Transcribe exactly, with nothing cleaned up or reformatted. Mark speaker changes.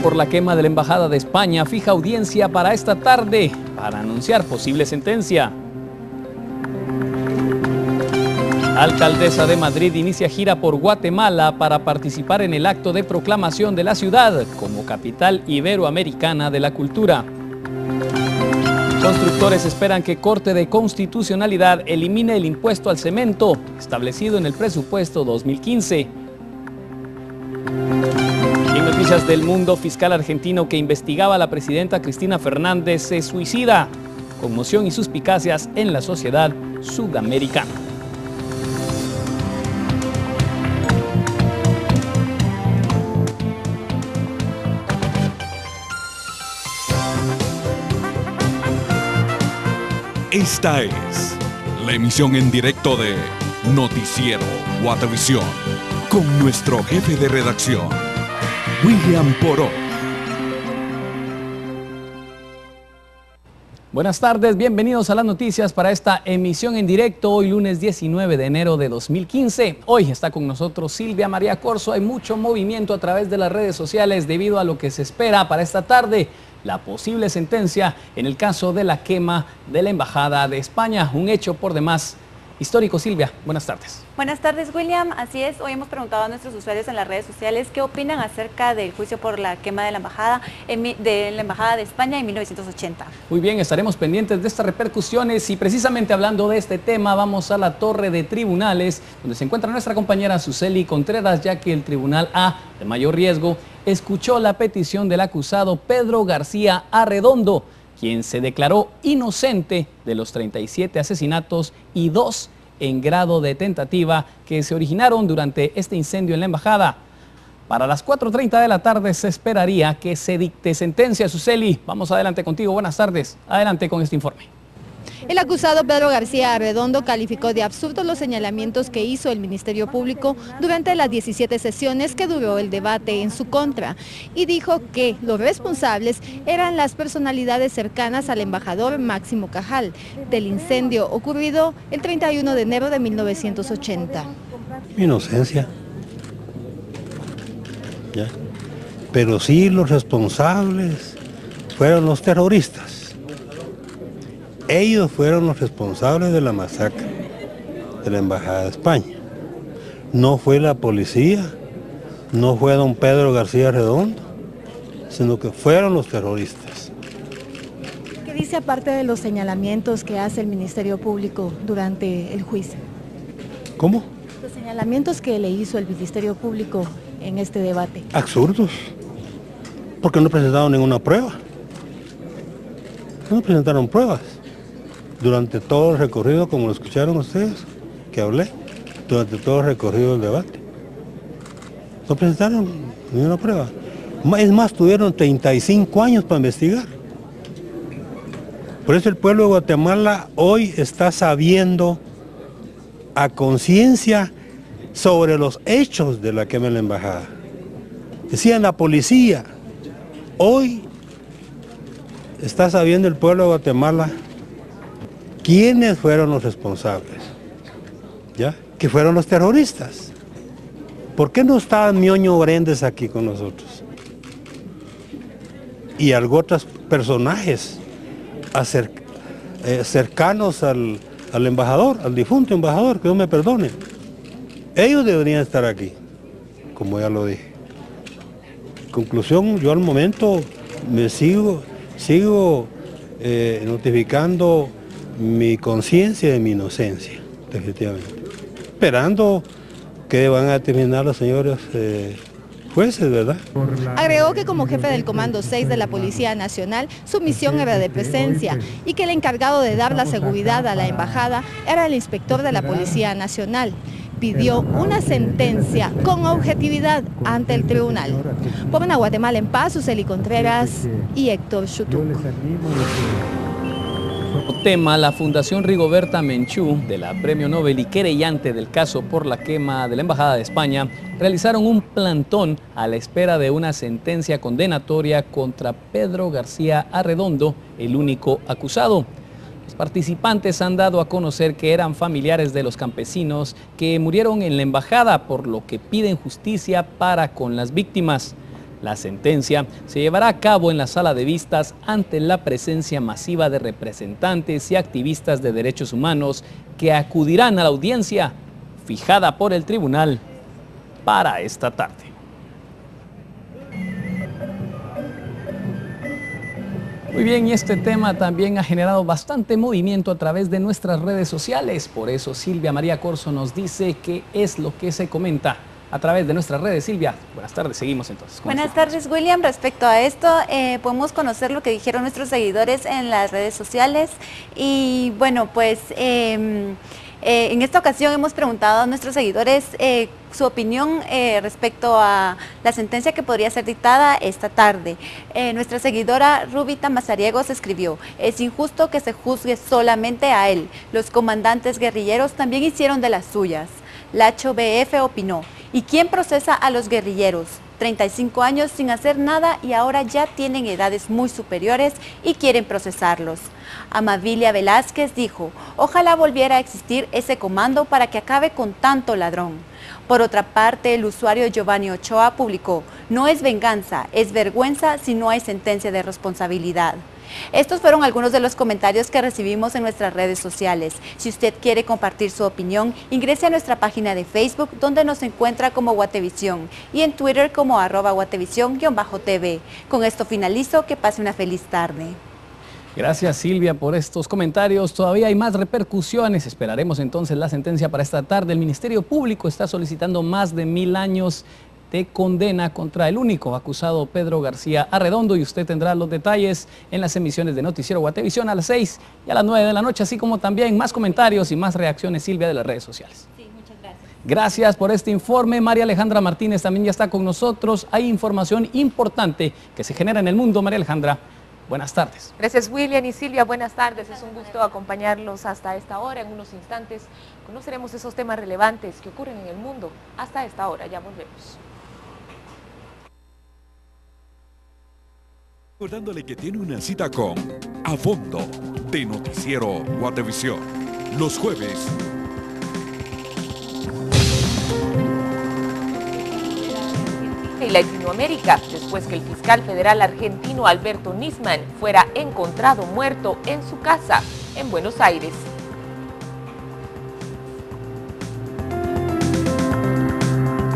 Speaker 1: por la quema de la Embajada de España fija audiencia para esta tarde para anunciar posible sentencia. Alcaldesa de Madrid inicia gira por Guatemala para participar en el acto de proclamación de la ciudad como capital iberoamericana de la cultura. Constructores esperan que Corte de Constitucionalidad elimine el impuesto al cemento establecido en el presupuesto dos mil quince. En noticias del mundo, fiscal argentino que investigaba a la presidenta Cristina Fernández se suicida. Conmoción y suspicacias en la sociedad sudamericana.
Speaker 2: Esta es la emisión en directo de Noticiero Guatavisión con nuestro jefe de redacción, William Poró.
Speaker 1: Buenas tardes, bienvenidos a las noticias para esta emisión en directo, hoy lunes diecinueve de enero de dos mil quince. Hoy está con nosotros Silvia María Corzo. Hay mucho movimiento a través de las redes sociales debido a lo que se espera para esta tarde, la posible sentencia en el caso de la quema de la Embajada de España, un hecho por demás histórico. Silvia, buenas tardes.
Speaker 3: Buenas tardes, William. Así es, hoy hemos preguntado a nuestros usuarios en las redes sociales qué opinan acerca del juicio por la quema de la Embajada, en, de la Embajada de España en mil novecientos ochenta.
Speaker 1: Muy bien, estaremos pendientes de estas repercusiones y precisamente hablando de este tema vamos a la torre de tribunales donde se encuentra nuestra compañera Suseli Contreras, ya que el Tribunal A de mayor riesgo escuchó la petición del acusado Pedro García Arredondo, quien se declaró inocente de los treinta y siete asesinatos y dos en grado de tentativa que se originaron durante este incendio en la embajada. Para las cuatro treinta de la tarde se esperaría que se dicte sentencia. Suseli, vamos adelante contigo. Buenas tardes. Adelante con este informe.
Speaker 4: El acusado Pedro García Arredondo calificó de absurdos los señalamientos que hizo el Ministerio Público durante las diecisiete sesiones que duró el debate en su contra y dijo que los responsables eran las personalidades cercanas al embajador Máximo Cajal del incendio ocurrido el treinta y uno de enero de mil novecientos ochenta.
Speaker 5: Mi inocencia. ¿Ya? Pero sí los responsables fueron los terroristas. Ellos fueron los responsables de la masacre de la Embajada de España. No fue la policía, no fue don Pedro García Arredondo, sino que fueron los terroristas.
Speaker 4: ¿Qué dice aparte de los señalamientos que hace el Ministerio Público durante el juicio?
Speaker 5: ¿Cómo?
Speaker 4: Los señalamientos que le hizo el Ministerio Público en este debate.
Speaker 5: Absurdos, porque no presentaron ninguna prueba. No presentaron pruebas. Durante todo el recorrido, como lo escucharon ustedes, que hablé, durante todo el recorrido del debate. No presentaron ninguna prueba. Es más, tuvieron treinta y cinco años para investigar. Por eso el pueblo de Guatemala hoy está sabiendo a conciencia sobre los hechos de la quema de la embajada. Decían la policía, hoy está sabiendo el pueblo de Guatemala quiénes fueron los responsables, ¿ya? Que fueron los terroristas. ¿Por qué no está Mioño Brendes aquí con nosotros? Y algo otros personajes acer, eh, cercanos al, al embajador, al difunto embajador, que Dios me perdone. Ellos deberían estar aquí, como ya lo dije. Conclusión, yo al momento me sigo, sigo eh, notificando mi conciencia de mi inocencia, definitivamente. Esperando que van a determinar los señores eh, jueces, ¿verdad?
Speaker 4: Agregó que como jefe del Comando seis de la Policía Nacional, su misión era de presencia y que el encargado de dar la seguridad a la embajada era el inspector de la Policía Nacional. Pidió una sentencia con objetividad ante el tribunal. Por una Guatemala en paz, Suseli Contreras y Héctor Chutuc.
Speaker 1: Tema, la Fundación Rigoberta Menchú, de la Premio Nobel y querellante del caso por la quema de la Embajada de España, realizaron un plantón a la espera de una sentencia condenatoria contra Pedro García Arredondo, el único acusado. Los participantes han dado a conocer que eran familiares de los campesinos que murieron en la embajada, por lo que piden justicia para con las víctimas. La sentencia se llevará a cabo en la sala de vistas ante la presencia masiva de representantes y activistas de derechos humanos que acudirán a la audiencia fijada por el tribunal para esta tarde. Muy bien, y este tema también ha generado bastante movimiento a través de nuestras redes sociales. Por eso Silvia María Corzo nos dice qué es lo que se comenta a través de nuestras redes. Silvia, buenas tardes, seguimos entonces.
Speaker 3: Buenas tardes, William. Respecto a esto, eh, podemos conocer lo que dijeron nuestros seguidores en las redes sociales. Y bueno, pues eh, eh, en esta ocasión hemos preguntado a nuestros seguidores eh, su opinión eh, respecto a la sentencia que podría ser dictada esta tarde. Eh, nuestra seguidora Rubita Mazariegos escribió: es injusto que se juzgue solamente a él. Los comandantes guerrilleros también hicieron de las suyas. Lacho B F opinó: ¿y quién procesa a los guerrilleros? treinta y cinco años sin hacer nada y ahora ya tienen edades muy superiores y quieren procesarlos. Amabilia Velázquez dijo: ojalá volviera a existir ese comando para que acabe con tanto ladrón. Por otra parte, el usuario Giovanni Ochoa publicó: no es venganza, es vergüenza si no hay sentencia de responsabilidad. Estos fueron algunos de los comentarios que recibimos en nuestras redes sociales. Si usted quiere compartir su opinión, ingrese a nuestra página de Facebook, donde nos encuentra como Guatevisión, y en Twitter como arroba guatevisión-T V. Con esto finalizo, que pase una feliz tarde.
Speaker 1: Gracias, Silvia, por estos comentarios. Todavía hay más repercusiones. Esperaremos entonces la sentencia para esta tarde. El Ministerio Público está solicitando más de mil años de condena contra el único acusado, Pedro García Arredondo, y usted tendrá los detalles en las emisiones de Noticiero Guatevisión a las seis y a las nueve de la noche, así como también más comentarios y más reacciones, Silvia, de las redes sociales.
Speaker 3: Sí, muchas gracias.
Speaker 1: Gracias por este informe. María Alejandra Martínez también ya está con nosotros. Hay información importante que se genera en el mundo. María Alejandra, buenas tardes.
Speaker 6: Gracias, William y Silvia, buenas tardes. Es un gusto acompañarlos hasta esta hora. En unos instantes conoceremos esos temas relevantes que ocurren en el mundo. Hasta esta hora, ya volvemos.
Speaker 2: Recordándole que tiene una cita con A Fondo de Noticiero Guatevisión los jueves.
Speaker 6: Y Latinoamérica, después que el fiscal federal argentino Alberto Nisman fuera encontrado muerto en su casa en Buenos Aires.